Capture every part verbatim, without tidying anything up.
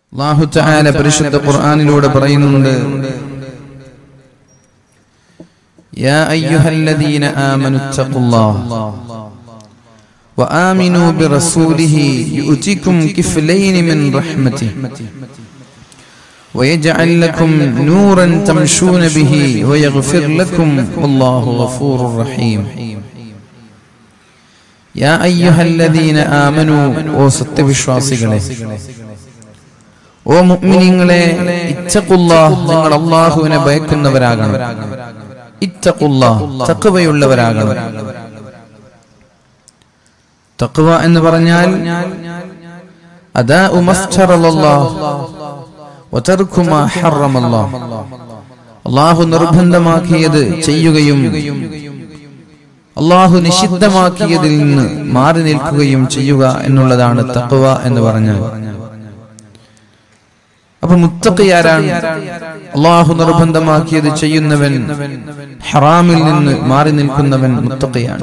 അല്ലാഹു തആല പരിശുദ്ധ ഖുർആനിലൂടെ പറയുന്നുണ്ട്, യാ അയ്യുഹല്ലദീന ആമനുത്തഖുല്ലാഹ് വആമിനൂ ബിറസൂലിഹി യുഅ്തികും കിഫ്ലൈനി മിൻ റഹ്മതിഹി വയജ്അൽ ലക്കും നൂറൻ തംശൂന ബിഹി വയഗ്ഫിർ ലക്കും വല്ലാഹു ഗഫൂറുർ റഹീം. യാ അയ്യുഹല്ലദീന ആമനൂ, ഓ സത്യവിശ്വാസികളെ, ഓ മുഅ്മിനീങ്ങളെ, ഇത്തഖുല്ലാഹ്, നിങ്ങൾ അല്ലാഹുവിനെ ഭയക്കുന്നവരാകണം. ഇത്തഖുല്ലാഹ്, തഖ്വയുള്ളവരാകണം. തഖ്വ എന്ന് പറഞ്ഞാൽ അദാഉ മഫ്തറല്ലാഹ് വതർകു മാ ഹറമല്ലാഹ്, അല്ലാഹു നിർബന്ധമാക്കിയത് ചെയ്യുകയും അല്ലാഹു നിഷിദ്ധമാക്കിയതിൽ നിന്ന് മാറി നിൽക്കുകയും ചെയ്യുക എന്നുള്ളതാണ് തഖ്വ എന്ന് പറഞ്ഞാൽ. അപ്പൊ മുത്തഖി ആരാണ്? അല്ലാഹു നിർബന്ധമാക്കിയത് ചെയ്യുന്നവൻ, ഹറാമിൽ നിന്ന് മാറി നിൽക്കുന്നവൻ മുത്തഖിയാണ്.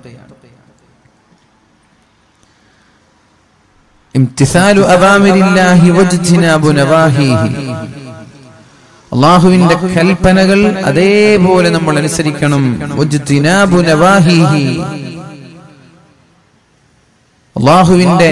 ഇംതിസാലു അവാമിരില്ലാഹി വജ്തിനാബു നവാഹിഹി, അല്ലാഹുവിന്റെ കൽപ്പനകൾ അതേപോലെ നമ്മൾ അനുസരിക്കണം. വജ്തിനാബു നവാഹിഹി, അല്ലാഹുവിന്റെ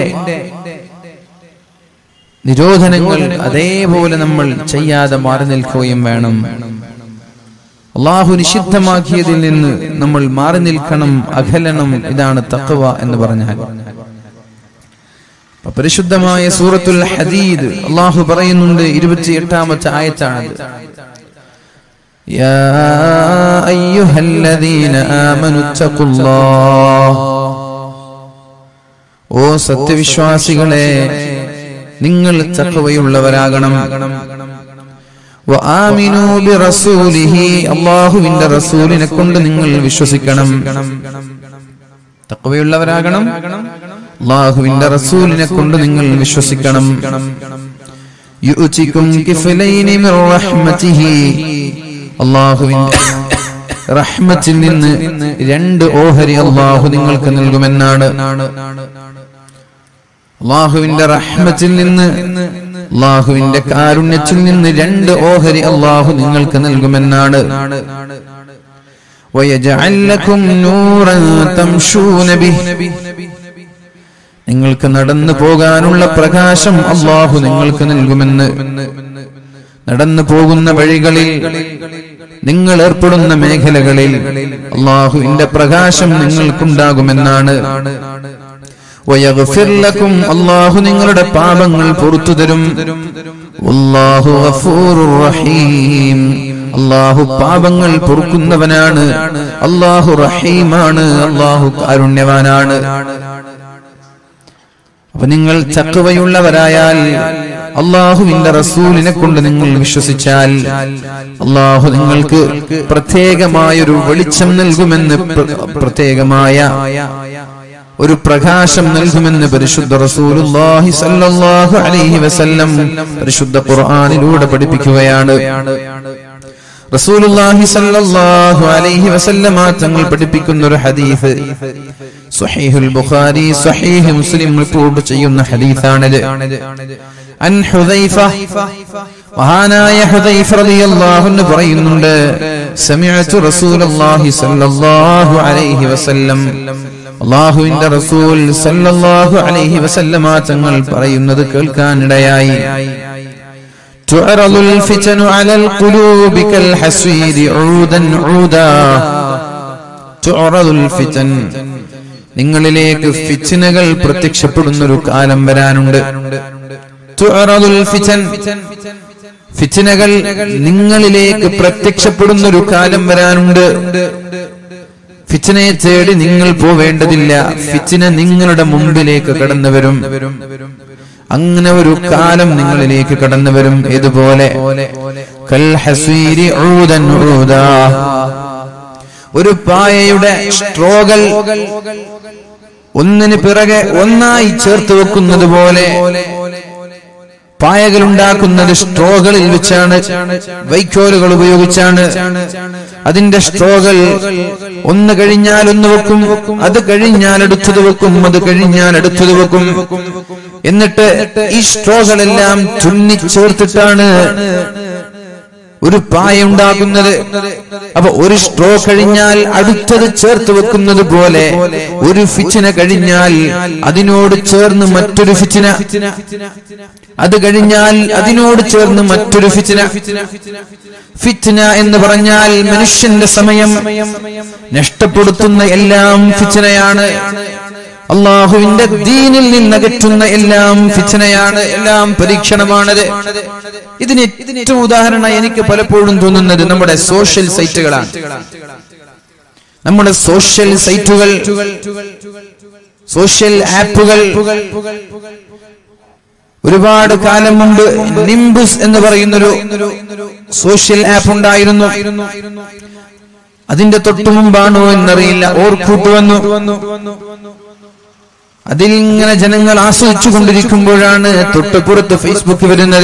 നിരോധനങ്ങൾ അതേപോലെ നമ്മൾ ചെയ്യാതെ മാറി നിൽക്കുകയും വേണം. അല്ലാഹു നിഷിദ്ധമാക്കിയതിൽ നിന്ന് നമ്മൾ മാറി നിൽക്കണം, അകലണം. ഇതാണ് തഖ്വ എന്ന് പറഞ്ഞാൽ. പരിശുദ്ധമായ സൂറത്തുൽ ഹദീദ് അല്ലാഹു പറയുന്നുണ്ട്, ഇരുപത്തിയെട്ടാമത്തെ ആയത്താണത്. യാ അയ്യുഹല്ലദീന ആമനുത്തഖുല്ലാഹ്, ഓ സത്യവിശ്വാസികളെ, നിങ്ങൾ തഖ്വയുള്ളവരാകണം. വആമിനൂ ബിറസൂലിഹി, അല്ലാഹുവിന്റെ റസൂലിനെ കൊണ്ട് നിങ്ങൾ വിശ്വസിക്കണം. തഖ്വയുള്ളവരാകണം, അല്ലാഹുവിന്റെ റസൂലിനെ കൊണ്ട് നിങ്ങൾ വിശ്വസിക്കണം. യുഅ്തികും കിഫ്ലൈനി മിർ റഹ്മതിഹി, അല്ലാഹുവിന്റെ റഹ്മത്തിൽ നിന്ന് രണ്ട് ഓഹരി അല്ലാഹു നിങ്ങൾക്ക് നൽകുമെന്നാണ്. അല്ലാഹുവിന്റെ റഹ്മത്തിൽ നിന്ന്, അല്ലാഹുവിന്റെ കാരുണ്യത്തിൽ നിന്ന് രണ്ട് ഓഹരി അല്ലാഹു നിങ്ങൾക്ക് നൽകുമെന്നാണ്. വയജ്അൽ ലക്കും നൂറൻ തംശൂന ബിഹി, നിങ്ങൾക്ക് നടന്നു പോകാനുള്ള പ്രകാശം അല്ലാഹു നിങ്ങൾക്ക് നൽകുമെന്ന്. നടന്നു പോകുന്ന വഴികളിൽ, നിങ്ങൾ ഏർപ്പെടുന്ന മേഖലകളിൽ അല്ലാഹുവിന്റെ പ്രകാശം നിങ്ങൾക്കുണ്ടാകുമെന്നാണ്. വയഗ്ഫിർ ലക്കും, അല്ലാഹു നിങ്ങളുടെ പാപങ്ങൾ പുറത്തു തരും. വല്ലാഹു ഗഫൂറുർ റഹീം, അല്ലാഹു പാപങ്ങൾ പൊറുക്കുന്നവനാണ്. അല്ലാഹു റഹീമാണ്, അല്ലാഹു കാരുണ്യവാനാണ്. അപ്പൊ നിങ്ങൾ തഖ്വയുള്ളവരായാൽ, അല്ലാഹുവിന്റെ റസൂലിനെ കൊണ്ട് നിങ്ങൾ വിശ്വസിച്ചാൽ, അല്ലാഹു നിങ്ങൾക്ക് പ്രത്യേകമായൊരു വെളിച്ചം നൽകുമെന്ന്, പ്രത്യേകമായ ഒരു പ്രകാശം നൽകുമെന്ന് പരിശുദ്ധ റസൂലുള്ളാഹി സ്വല്ലല്ലാഹു അലൈഹി വസല്ലം പരിശുദ്ധ ഖുർആനിലൂടെ പഠിപ്പിക്കുകയാണ്. റസൂലുള്ളാഹി സ്വല്ലല്ലാഹു അലൈഹി വസല്ലം തങ്ങൾ പഠിപ്പിക്കുന്ന ഒരു ഹദീസ് സ്വഹീഹുൽ ബുഖാരി, സ്വഹീഹ് മുസ്ലിം റിപ്പോർട്ട് ചെയ്യുന്ന ഹദീസാണിത്. അൻ ഹുദൈഫ, മഹാനായ ഹുദൈഫ റളിയല്ലാഹു അൻഹു പറയുന്നുണ്ട്, സമിഅതു റസൂലുള്ളാഹി സ്വല്ലല്ലാഹു അലൈഹി വസല്ലം, അല്ലാഹുവിന്റെ റസൂൽ സല്ലല്ലാഹു അലൈഹി വസല്ലമ തങ്ങൾ പറയുന്നത് കേൾക്കാനിടയായി. തുഅറദുൽ ഫിതനു അലൽ ഖുലൂബി കൽ ഹസീദി ഊദൻ ഊദാ, തുഅറദുൽ ഫിതൻ, നിങ്ങളിലേക്ക് ഫിത്നകൾ പ്രത്യക്ഷപ്പെടുന്ന ഒരു കാലം വരാനുണ്ട്. തുഅറദുൽ ഫിതൻ, ഫിത്നകൾ നിങ്ങളിലേക്ക് പ്രത്യക്ഷപ്പെടുന്ന ഒരു കാലം വരാനുണ്ട്. ഫിത്നയെ തേടി നിങ്ങൾ പോവേണ്ടതില്ല, ഫിത്ന നിങ്ങളുടെ മുമ്പിലേക്ക് കടന്നു വരും. അങ്ങനെ ഒരു കാലം നിങ്ങളിലേക്ക് കടന്നു വരും. ഇതുപോലെ കൽ ഹസീരി ഊദൻ ഊദാ, ഒരു പായയുടെ സ്ട്രോകൾ ഒന്നിന് പിറകെ ഒന്നായി ചേർത്ത് വെക്കുന്നത് പോലെ, പായകൾ ഉണ്ടാക്കുന്നത് സ്ട്രോകളിൽ വെച്ചാണ്, വൈക്കോലുകൾ ഉപയോഗിച്ചാണ്. അതിന്റെ സ്ട്രോകൾ ഒന്ന് കഴിഞ്ഞാൽ ഒന്ന് വെക്കും, അത് കഴിഞ്ഞാൽ അടുത്തത് വെക്കും, അത് കഴിഞ്ഞാൽ അടുത്തത് വെക്കും. എന്നിട്ട് ഈ സ്ട്രോകളെല്ലാം തുന്നി ചേർത്തിട്ടാണ് ഒരു പായ ഉണ്ടാക്കുന്നത്. അപ്പൊ ഒരു സ്ട്രോ കഴിഞ്ഞാൽ അടുത്തത് ചേർത്ത് വെക്കുന്നത് പോലെ ഒരു ഫിറ്റ്ന കഴിഞ്ഞാൽ അതിനോട് ചേർന്ന് മറ്റൊരു ഫിറ്റ്ന, അത് കഴിഞ്ഞാൽ അതിനോട് ചേർന്ന് മറ്റൊരു ഫിറ്റ്ന. ഫിറ്റ്ന എന്ന് പറഞ്ഞാൽ മനുഷ്യന്റെ സമയം നഷ്ടപ്പെടുത്തുന്ന എല്ലാം ഫിറ്റ്നയാണ്. അള്ളാഹുവിന്റെ ദീനിൽ നിന്നകറ്റുന്ന എല്ലാം ഫിത്നയാണ്, എല്ലാം പരീക്ഷണമാണത്. ഇതിന് ഏറ്റവും ഉദാഹരണം എനിക്ക് പലപ്പോഴും തോന്നുന്നത് നമ്മുടെ സോഷ്യൽ സൈറ്റുകളാണ്. നമ്മുടെ സോഷ്യൽ സൈറ്റുകൾ, സോഷ്യൽ ആപ്പുകൾ. ഒരുപാട് കാലം മുമ്പ് നിംബുസ് എന്ന് പറയുന്നൊരു സോഷ്യൽ ആപ്പ് ഉണ്ടായിരുന്നു. അതിന്റെ തൊട്ടു മുമ്പാണോ എന്നറിയില്ല ഓർക്കൂട്ട് വന്നു. അതിൽ ഇങ്ങനെ ജനങ്ങൾ ആസ്വദിച്ചു കൊണ്ടിരിക്കുമ്പോഴാണ് തൊട്ടുപുറത്ത് ഫേസ്ബുക്ക് വരുന്നത്.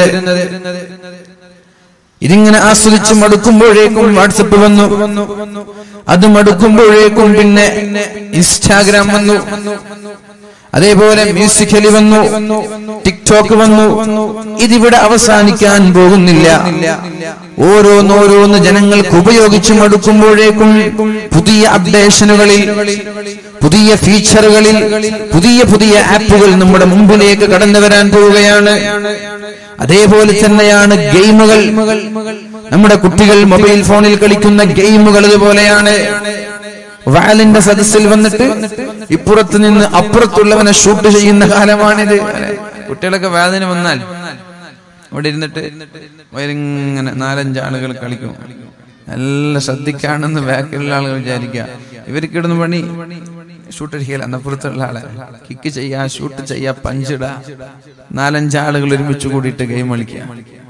ഇതിങ്ങനെ ആസ്വദിച്ച് മടുക്കുമ്പോഴേക്കും വാട്സപ്പ് വന്നു, അത് മടുക്കുമ്പോഴേക്കും പിന്നെ ഇൻസ്റ്റാഗ്രാം വന്നു, അതേപോലെ മ്യൂസിക്കലി വന്നു, ടിക്ടോക്ക് വന്നു. ഇതിവിടെ അവസാനിക്കാൻ പോകുന്നില്ല. ഓരോന്നോരോന്ന് ജനങ്ങൾക്ക് ഉപയോഗിച്ച് മടുക്കുമ്പോഴേക്കും പുതിയ അപ്ഡേഷനുകളിൽ, പുതിയ ഫീച്ചറുകളിൽ, പുതിയ പുതിയ ആപ്പുകൾ നമ്മുടെ മുമ്പിലേക്ക് കടന്നു വരാൻ പോവുകയാണ്. അതേപോലെ തന്നെയാണ് ഗെയിമുകൾ. നമ്മുടെ കുട്ടികൾ മൊബൈൽ ഫോണിൽ കളിക്കുന്ന ഗെയിമുകൾ അതുപോലെയാണ്. വാലിന്റെ സദസ്സിൽ വന്നിട്ട് ഇപ്പുറത്ത് നിന്ന് അപ്പുറത്തുള്ളവനെ ഷൂട്ട് ചെയ്യുന്ന കാലമാണിത്. കുട്ടികളൊക്കെ വാലിന് വന്നാൽ അവിടെ ഇരുന്നിട്ട് ഇങ്ങനെ നാലഞ്ചാളുകൾ കളിക്കും. നല്ല ശ്രദ്ധിക്കാണെന്ന് ബാക്കിലുള്ള ആളുകൾ വിചാരിക്കുക. ഇവർക്ക് ഇടുന്ന പണി ഷൂട്ട് അടിക്കല, അന്നപ്പുറത്തുള്ള ആളെ കിക്ക് ചെയ്യാ, ഷൂട്ട് ചെയ്യാ, പഞ്ചിടാ, നാലഞ്ചാളുകൾ ഒരുമിച്ച് കൂടിയിട്ട് ഗെയിം കളിക്കുക.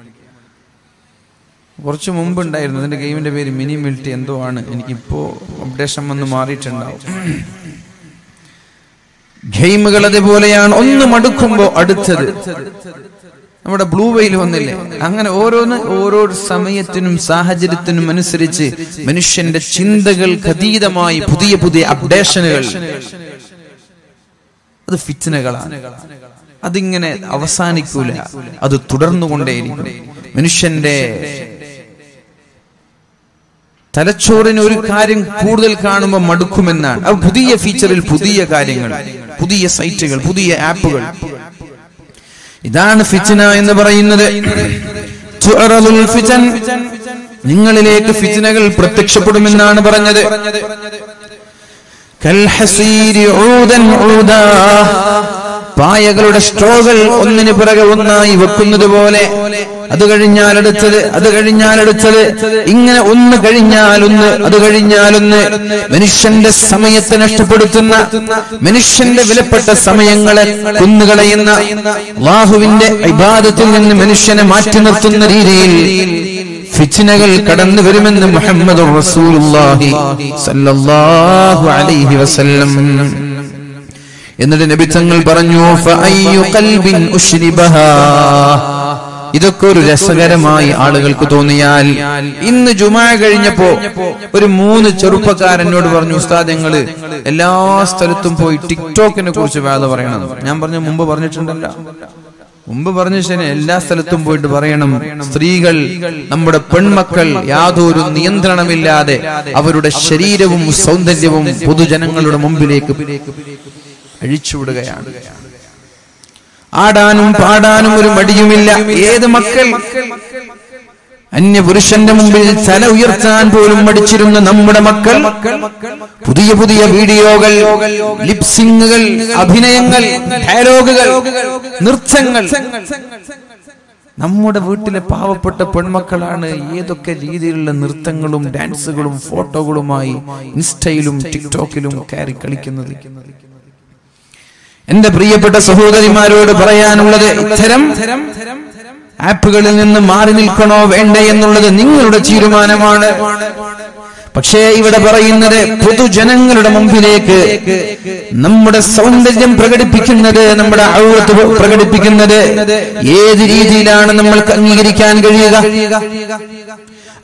കുറച്ചു മുമ്പ് ഉണ്ടായിരുന്നു അതിന്റെ ഗെയിമിന്റെ പേര് മിനി മിൽറ്റി എന്തോ ആണ്. എനിക്കിപ്പോ അപ്ഡേഷൻ വന്ന് മാറിയിട്ടുണ്ടാവും. ഗെയിമുകൾ അതേപോലെയാണ്. ഒന്ന് മടുക്കുമ്പോ അടുത്തത്. നമ്മുടെ ബ്ലൂ വെയിൽ വന്നില്ലേ, അങ്ങനെ ഓരോന്ന് ഓരോ സമയത്തിനും സാഹചര്യത്തിനും അനുസരിച്ച് മനുഷ്യന്റെ ചിന്തകൾക്ക് അതീതമായി പുതിയ പുതിയ അപ്ഡേഷനുകൾ. അത് ഫിറ്റ്നകളാണ്. അതിങ്ങനെ അവസാനിക്കൂല, അത് തുടർന്നുകൊണ്ടേയിരിക്കും. മനുഷ്യന്റെ തലച്ചോറിന് ഒരു കാര്യം കൂടുതൽ കാണുമ്പോൾ മടുക്കുമെന്നാണ്. അത് പുതിയ ഫീച്ചറിൽ പുതിയ കാര്യങ്ങൾ, പുതിയ സൈറ്റുകൾ, പുതിയ ആപ്പുകൾ. ഇതാണ് ഫിത്ന എന്ന് പറയുന്നത്. തുഅറദുൽ ഫിതൻ, നിങ്ങളിലേക്ക് ഫിത്നകൾ പ്രത്യക്ഷപ്പെടുമെന്നാണ് പറഞ്ഞത്. കൽ ഹസീരി ഊദൻ ഊദാ, പായകളുടെ സ്ട്രോകൾ ഒന്നിന് പിറകെ ഒന്നായി വെക്കുന്നത് പോലെ അത് കഴിഞ്ഞാൽ അടുത്തത്, അത് കഴിഞ്ഞാൽ അടുത്തത്, ഇങ്ങനെ ഒന്ന് കഴിഞ്ഞാൽ ഒന്ന്, അത് കഴിഞ്ഞാൽ ഒന്ന്. മനുഷ്യന്റെ സമയത്തെ നഷ്ടപ്പെടുത്തുന്ന, മനുഷ്യന്റെ വിലപ്പെട്ട സമയങ്ങളെ കുന്നുകളയുന്ന, അല്ലാഹുവിന്റെ ഇബാദത്തിൽ നിന്ന് മനുഷ്യനെ മാറ്റി നിർത്തുന്ന രീതിയിൽ ഫിത്നകൾ കടന്നു വരുമെന്ന് മുഹമ്മദുർ റസൂലുള്ളാഹി സ്വല്ലല്ലാഹു അലൈഹി വസല്ലം. എന്നിട്ട് നബി തങ്ങൾ പറഞ്ഞു, ഫഅയ്യു ഖൽബിൻ ഉശ്രിബഹാ. ഇതൊക്കെ ഒരു രസകരമായി ആളുകൾക്ക് തോന്നിയാൽ, ഇന്ന് ജുമാ കഴിഞ്ഞപ്പോ ഒരു മൂന്ന് ചെറുപ്പക്കാരനോട് പറഞ്ഞു, ഉസ്താദ് ഞങ്ങള് എല്ലാ സ്ഥലത്തും പോയി ടിക്ടോക്കിനെ കുറിച്ച് വേദ പറയണം. ഞാൻ പറഞ്ഞു മുമ്പ് പറഞ്ഞിട്ടുണ്ടല്ലോ, മുമ്പ് പറഞ്ഞ ശരി, എല്ലാ സ്ഥലത്തും പോയിട്ട് പറയണം. സ്ത്രീകൾ, നമ്മുടെ പെൺമക്കൾ യാതൊരു നിയന്ത്രണമില്ലാതെ അവരുടെ ശരീരവും സൗന്ദര്യവും പൊതുജനങ്ങളുടെ മുമ്പിലേക്ക് അഴിച്ചുവിടുകയാണ്. ആടാനും പാടാനും ഒരു മടിയുമില്ല. ഏത് മക്കൾ അന്യപുരുഷന്റെ മുമ്പിൽ തല ഉയർത്താൻ പോലും മടിച്ചിരുന്ന നമ്മുടെ മക്കൾ പുതിയ പുതിയ വീഡിയോകൾ, ലിപ്സിങ്ങുകൾ, അഭിനയങ്ങൾ, ഡയലോഗുകൾ, നൃത്തങ്ങൾ. നമ്മുടെ വീട്ടിലെ പാവപ്പെട്ട പെൺമക്കളാണ് ഏതൊക്കെ രീതിയിലുള്ള നൃത്തങ്ങളും ഡാൻസുകളും ഫോട്ടോകളുമായി ഇൻസ്റ്റയിലും ടിക്ടോക്കിലും കയറി കളിക്കുന്നത്. എന്റെ പ്രിയപ്പെട്ട സഹോദരിമാരോട് പറയാനുള്ളത്, ഇത്തരം ആപ്പുകളിൽ നിന്ന് മാറി നിൽക്കണോ വേണ്ടേ എന്നുള്ളത് നിങ്ങളുടെ തീരുമാനമാണ്. പക്ഷേ ഇവിടെ പറയുന്നത് പൊതുജനങ്ങളുടെ മുമ്പിലേക്ക് നമ്മുടെ സൗന്ദര്യം പ്രകടിപ്പിക്കുന്നത്, നമ്മുടെ ഔറത്ത് പ്രകടിപ്പിക്കുന്നത് ഏത് രീതിയിലാണ് നമ്മൾക്ക് അംഗീകരിക്കാൻ കഴിയുക?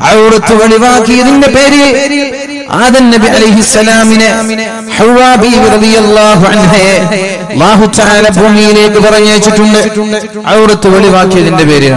ഔറത്ത് വെളിവാക്കിയതിന്റെ പേരിൽ ആദം നബി അലൈഹിസ്സലാമിനെ ഹവ്വാ ബീവി റളിയല്ലാഹു അൻഹയെ അല്ലാഹു തആല ഭൂമിയിലേക്ക് പറഞ്ഞയച്ചിട്ടുണ്ട് ഔറത്ത് വെളിവാക്കിയതിന്റെ പേരിൽ.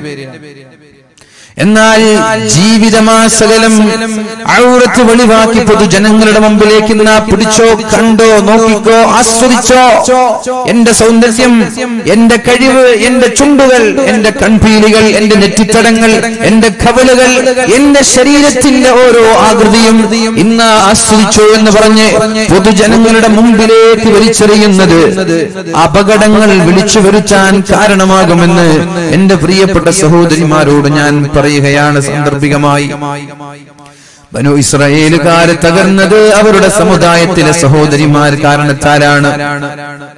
എന്നാൽ ജീവിതമാസകലം ഔറത്ത് വെളിവാക്കി പൊതുജനങ്ങളുടെ മുമ്പിലേക്ക് നാ പിടിച്ചോ, കണ്ടോ, നോക്കിക്കോ, ആസ്വദിച്ചോ. എന്റെ സൗന്ദര്യം, എന്റെ കഴിവ്, എന്റെ ചുണ്ടുകൾ, എന്റെ കൺപീലികൾ, എന്റെ നെറ്റിത്തടങ്ങൾ, എന്റെ കവിളുകൾ, എന്റെ ശരീരത്തിന്റെ ഓരോ ആകൃതിയും ഇന്ന് ആസ്വദിച്ചോ എന്ന് പറഞ്ഞ് പൊതുജനങ്ങളുടെ മുമ്പിലേക്ക് വലിച്ചെറിയുന്നത് അപകടങ്ങൾ വിളിച്ചു വരുത്താൻ കാരണമാകുമെന്ന് എന്റെ പ്രിയപ്പെട്ട സഹോദരിമാരോട് ഞാൻ പറയുകയാണ് സാന്ദർഭികമായി. ബനു ഇസ്രായേലുകാര് തകർന്നത് അവരുടെ സമുദായത്തിലെ സഹോദരിമാർ കാരണത്താലാണ്.